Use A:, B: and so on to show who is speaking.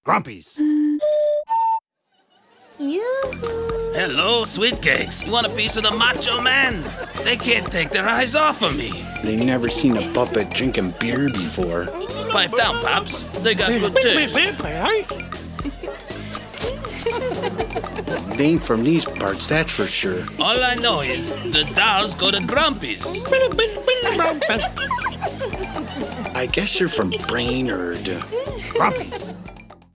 A: Grumpy's.
B: Hello, sweet cakes. You want a piece of the Macho Man? They can't take their eyes off of me.
C: They never seen a puppet drinking beer before.
B: Pipe down, Pops. They got good taste.
C: They ain't from these parts, that's for sure.
B: All I know is the dolls go to Grumpy's.
C: I guess you're from Brainerd.
A: Grumpy's.